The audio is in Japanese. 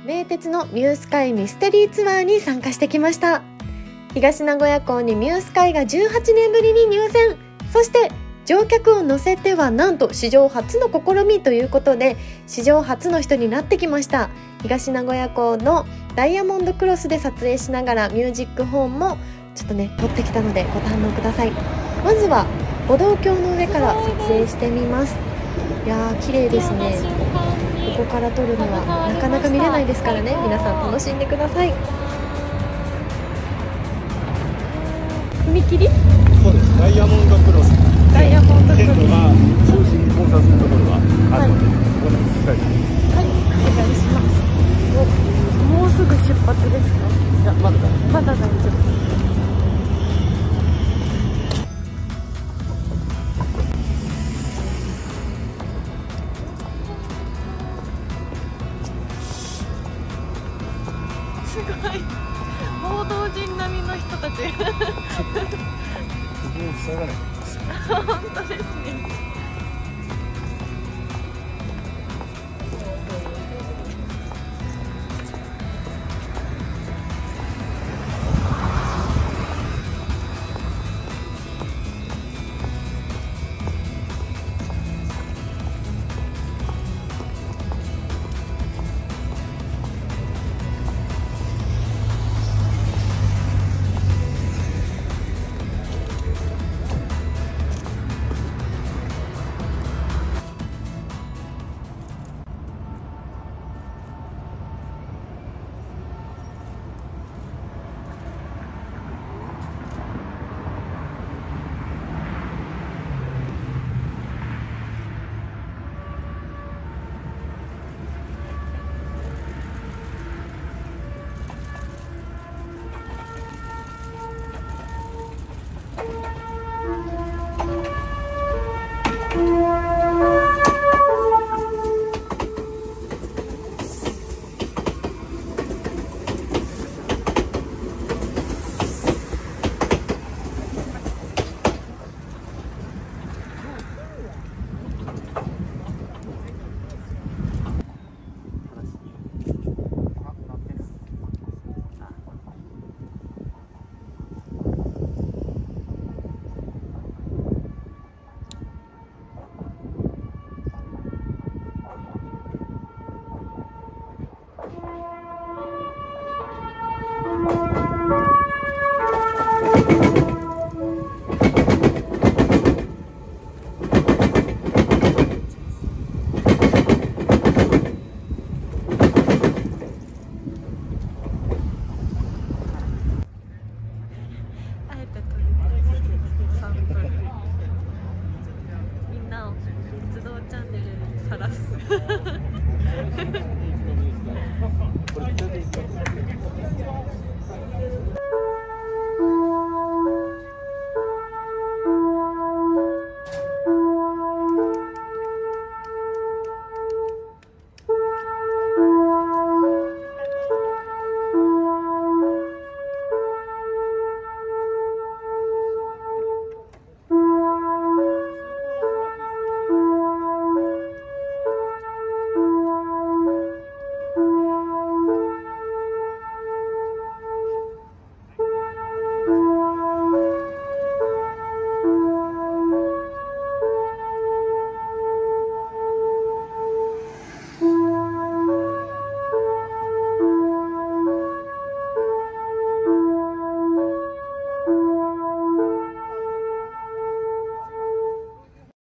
名鉄のミュースカイミステリーツアーに参加してきました。東名古屋港にミュースカイが18年ぶりに入船、そして乗客を乗せてはなんと史上初の試みということで、史上初の人になってきました。東名古屋港のダイヤモンドクロスで撮影しながらミュージックホーンもちょっとね撮ってきたのでご堪能ください。まずは歩道橋の上から撮影してみます。いやー綺麗ですね。ここから撮るのはなかなか見れないですからね、皆さん楽しんでください。踏切？ そうです、ダイヤモンドクロス。 ダイヤモンドクロス。 線路が中心に交差するところがあるので、ここに控えて。 はい、お願いします。もうすぐ出発ですか？ いや、まだ大丈夫。 まだ大丈夫。すごい報道陣並みの人たち塞がない。 本当ですね。みんなを鉄道チャンネルにさらす